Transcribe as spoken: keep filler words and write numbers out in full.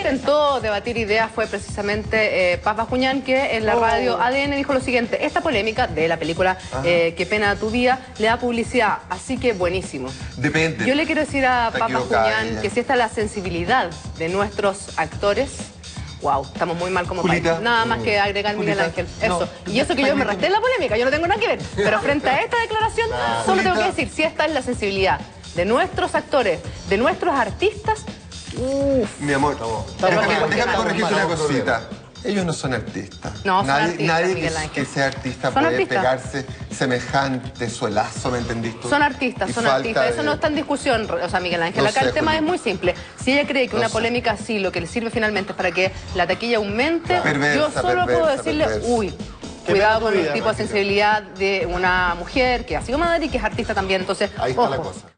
intentó debatir ideas fue precisamente eh, Paz Bascuñán, que en la Oh. radio A D N dijo lo siguiente: esta polémica de la película eh, Qué pena tu vida le da publicidad, así que buenísimo. Depende. Yo le quiero decir a Está Paz equivocada Bascuñán ella. que si esta es la sensibilidad de nuestros actores, wow, estamos muy mal como Julita, país. Nada más que agregar Miguel Julita, Ángel. Eso. no, y eso que yo me resté en la polémica, yo no tengo nada que ver. Pero frente a esta declaración, solo tengo que Julita. decir, si esta es la sensibilidad de nuestros actores, de nuestros artistas, uff. Mi amor, Pero déjame, estamos déjame mal, corregirte estamos una mal. cosita. Ellos no son artistas. No, son nadie artistas, nadie Miguel que, Ángel. que sea artista Son puede artistas. pegarse semejante suelazo, ¿me entendiste? Son artistas, Y son falta artistas. Eso de- no está en discusión, o sea, Miguel Ángel. No Acá sé, el tema Julita. es muy simple. Si ella cree que No una sé. polémica así lo que le sirve finalmente es para que la taquilla aumente, Perversa, yo solo puedo perversa, decirle, perversa. uy, Qué cuidado pena tu con el vida, tipo de Paquita. sensibilidad de una mujer que ha sido madre y que es artista también. Entonces, Ahí está la ojo. cosa.